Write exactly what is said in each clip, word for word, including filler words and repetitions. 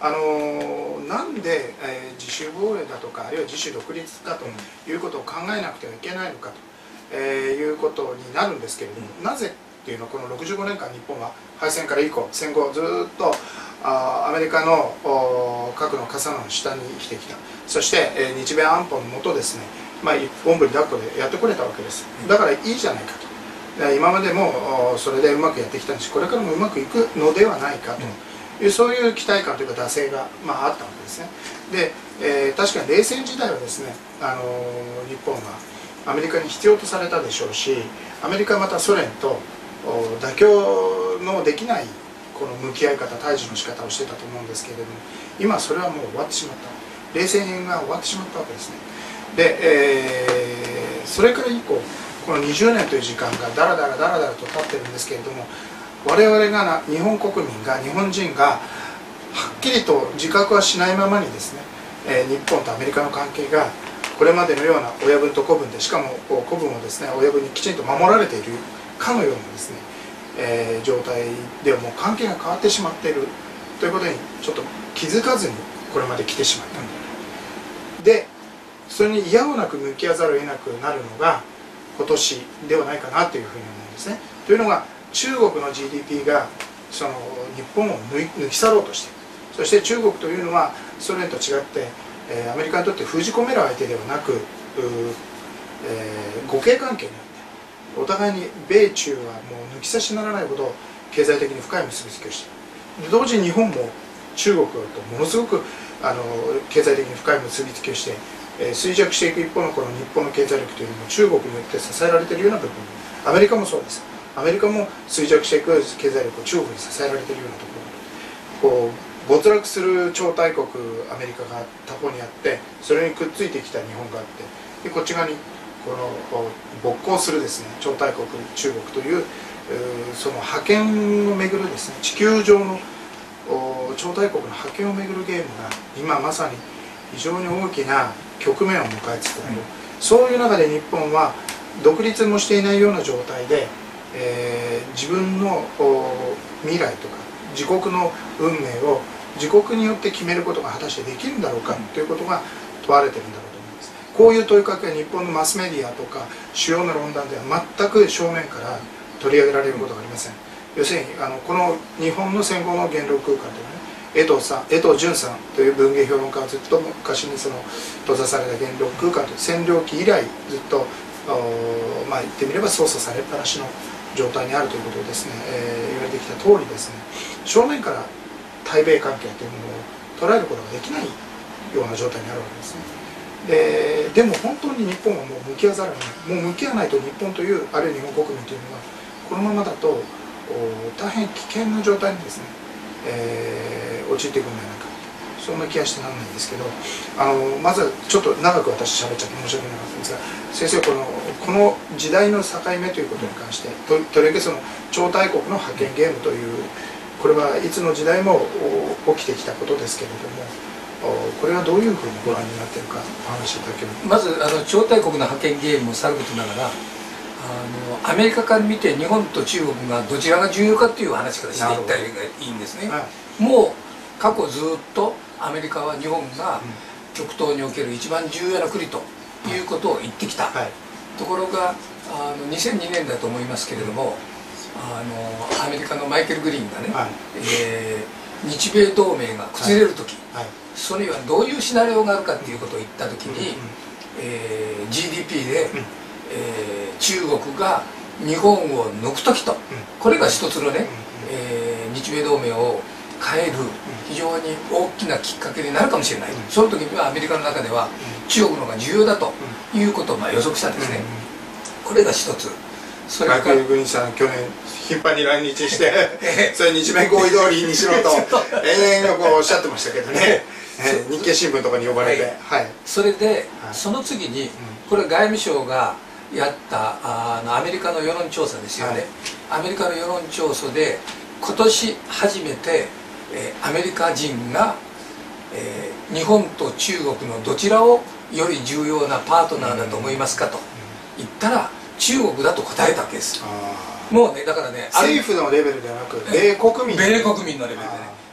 あのなんで、えー、自主防衛だとかあるいは自主独立かということを考えなくてはいけないのかと、えー、いうことになるんですけれども、うん、なぜっていうのはこのろくじゅうごねんかん日本は敗戦から以降戦後ずっとあアメリカの核の傘の下に生きてきた。そして、えー、日米安保の下ですね、まあ、おんぶに抱っこでやってこれたわけです。だからいいじゃないかと、今までもそれでうまくやってきたんですし、これからもうまくいくのではないかという、うん、そういう期待感というか惰性が、まあ、あったわけですね。で、えー、確かに冷戦時代はですね、あのー、日本はアメリカに必要とされたでしょうし、アメリカはまたソ連と妥協のできないこの向き合い方、対峙の仕方をしてたと思うんですけれども、今それはもう終わってしまった、冷戦が終わってしまったわけですね。で、えー、それから以降このにじゅうねんという時間がだらだらだらだらと経ってるんですけれども、我々がな日本国民が日本人がはっきりと自覚はしないままにですね、えー、日本とアメリカの関係がこれまでのような親分と子分で、しかも子分をですね親分にきちんと守られているかのようなですね、えー、状態ではもう関係が変わってしまっているということにちょっと気づかずにこれまで来てしまったんだで、それに嫌をなく向き合わざるを得なくなるのが今年ではないかなというふうに思うんですね。というのが中国の ジーディーピー がその日本を抜き去ろうとしている。そして中国というのはソ連と違って、えー、アメリカにとって封じ込める相手ではなく、えー、互恵関係にあってお互いに米中はもう抜き差しならないほど経済的に深い結びつきをしている。同時に日本も中国とものすごくあの経済的に深い結びつきをして、えー、衰弱していく一方のこの日本の経済力というのも中国によって支えられているような部分、アメリカもそうです。アメリカも衰弱していく経済力を中国に支えられているようなところ、こう没落する超大国アメリカが他方にあって、それにくっついてきた日本があって、でこっち側にこの勃興するですね超大国中国というその覇権をめぐるですね地球上の超大国の覇権をめぐるゲームが今まさに非常に大きな局面を迎えつつある、うん、そういう中で日本は独立もしていないような状態で、えー、自分の未来とか自国の運命を自国によって決めることが果たしてできるんだろうかということが問われてるんだろうと思います。こういう問いかけは日本のマスメディアとか主要な論壇では全く正面から取り上げられることがありません。要するにあのこの日本の戦後の言論空間というのはね、江藤さん、江藤淳さんという文芸評論家はずっと昔にその閉ざされた言論空間という占領期以来ずっとまあ言ってみれば操作されっぱなしの状態にあるということをですね、えー、言われてきた通りですね、正面から対米関係というものを捉えることができないような状態にあるわけですね。で, でも本当に日本はもう向き合わざるを得ない、もう向き合わないと日本というあるいは日本国民というのはこのままだと大変危険な状態にですね、えー、陥っていくんじゃないか、そんな気がしてならないんですけど、あのまずはちょっと長く私喋っちゃって申し訳なかったんですが、先生このこの時代の境目ということに関してととりわけその超大国の覇権ゲームというこれはいつの時代も起きてきたことですけれども、これはどういうふうにご覧になっているかお話しいただけるまずあの超大国の覇権ゲームをさることながら、あのアメリカから見て日本と中国がどちらが重要かという話からしていったらいいんですね。はい、もう過去ずっとアメリカは日本が極東における一番重要な国ということを言ってきた、はい、ところがあのにせんにねんだと思いますけれども、あのアメリカのマイケル・グリーンがね、はい、えー、日米同盟が崩れる時、はいはい、それにはどういうシナリオがあるかっていうことを言った時に、えー、ジーディーピー で、うん、えー、中国が日本を抜く時と、うん、これが一つのね、えー、日米同盟を変える非常に大きなきっかけになるかもしれない、うん、その時にはアメリカの中では中国の方が重要だということをまあ予測したんですね。これが一つ。 それからマイケル・グリーンさん去年頻繁に来日してそれ日米合意通りにしろと延々こうおっしゃってましたけどね日経新聞とかに呼ばれて、 はい、それで、はい、その次にこれ外務省がやったあのアメリカの世論調査ですよね、はい、アメリカの世論調査で今年初めて、えー、アメリカ人が、えー、日本と中国のどちらをより重要なパートナーだと思いますかと言ったら中国だと答えたわけです。もうね、だからね、 政府のレベルではなく米国民米国民のレベルでね。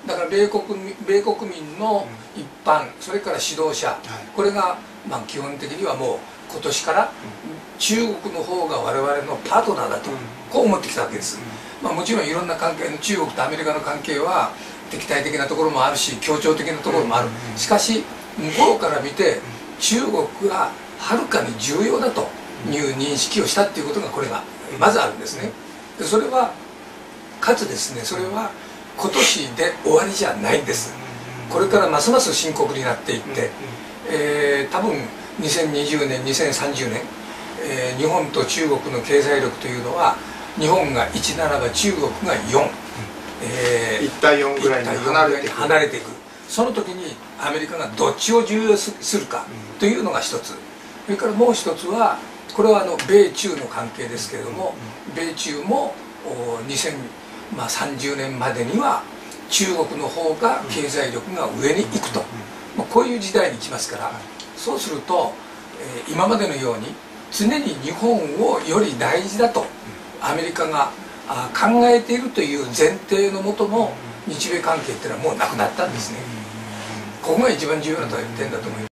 だから米国民米国民の一般、それから指導者、これがまあ基本的にはもう今年から中国の方が我々のパートナーだと、こう思ってきたわけです。まあ、もちろんいろんな関係の中国とアメリカの関係は敵対的なところもあるし協調的なところもある。しかし向こうから見て中国がはるかに重要だという認識をしたっていうことがこれがまずあるんですね。でそれはかつですね、それは今年で終わりじゃないんです。これからますます深刻になっていって、えー、多分にせんにじゅうねんにせんさんじゅうねん、えー、日本と中国の経済力というのは日本がいちならば中国がよん、 えー、いち対よんぐらいに離れていく離れていく。その時にアメリカがどっちを重要視するかというのが一つ。それからもう一つはこれはあの米中の関係ですけれども、米中もにせんさんじゅうねんまでには中国の方が経済力が上に行くと、まあ、こういう時代に来ますから、そうすると、えー、今までのように常に日本をより大事だとアメリカがあ考えているという前提のもとの日米関係っていうのはもうなくなったんですね。ここが一番重要な点だと思います。